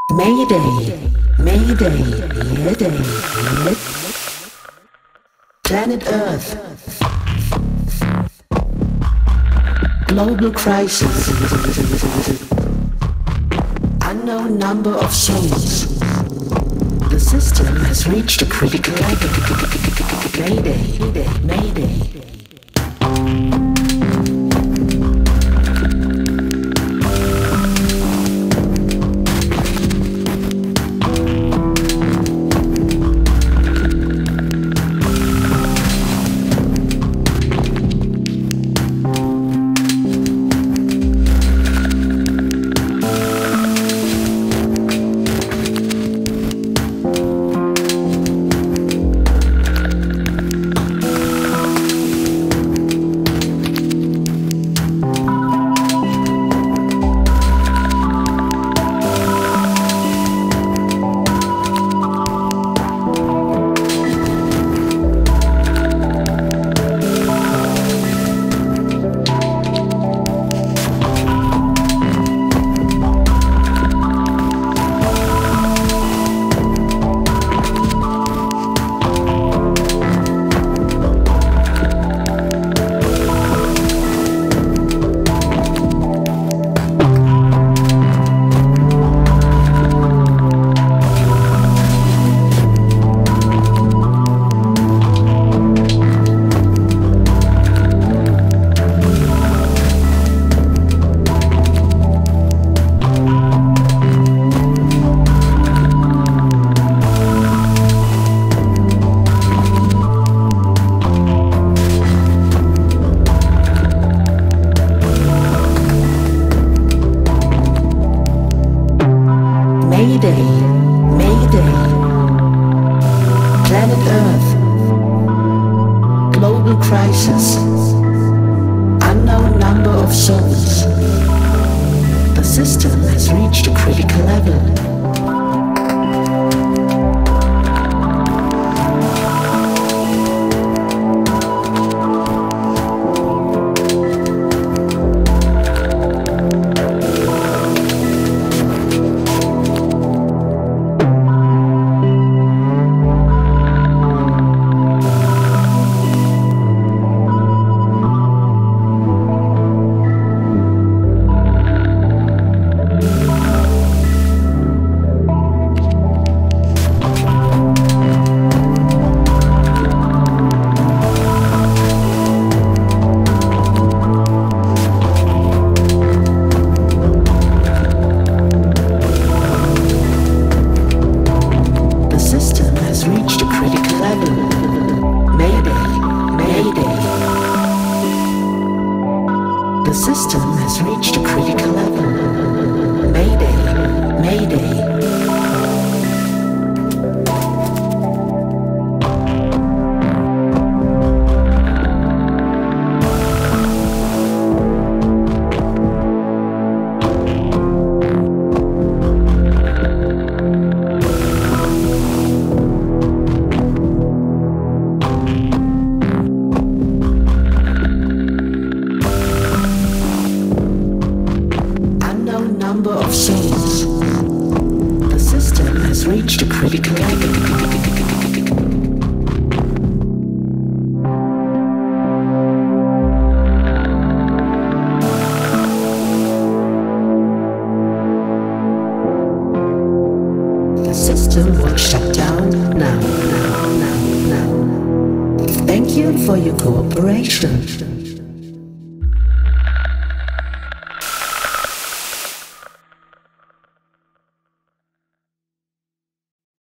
Mayday, Mayday, Mayday, Planet Earth, global crisis, unknown number of souls. The system has reached a critical level. Mayday, Mayday. Mayday, Mayday, Planet Earth, global crisis, unknown number of souls. The system has reached a critical level. The system has reached a critical level. Mayday, Mayday. Number of souls. The system has reached a critical level. The system will shut down now. Thank you for your cooperation.